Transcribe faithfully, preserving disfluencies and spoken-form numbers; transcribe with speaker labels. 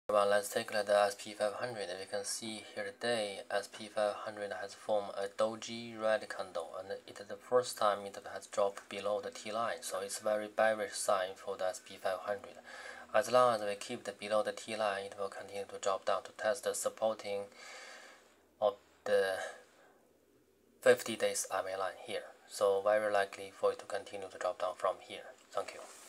Speaker 1: Well, let's take a look at the S P five hundred. We can see here today S P five hundred has formed a doji red candle, and it is the first time it has dropped below the T line, so it's a very bearish sign for the S P five hundred. As long as we keep it below the T line, it will continue to drop down to test the supporting of the fifty days M A line here. So very likely for it to continue to drop down from here. Thank you.